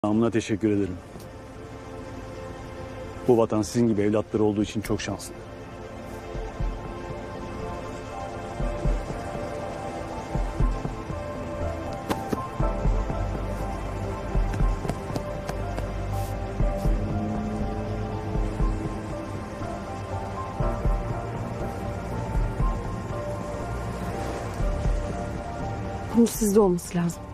Namına teşekkür ederim. Bu vatan sizin gibi evlatları olduğu için çok şanslı. Bunun sizde olması lazım.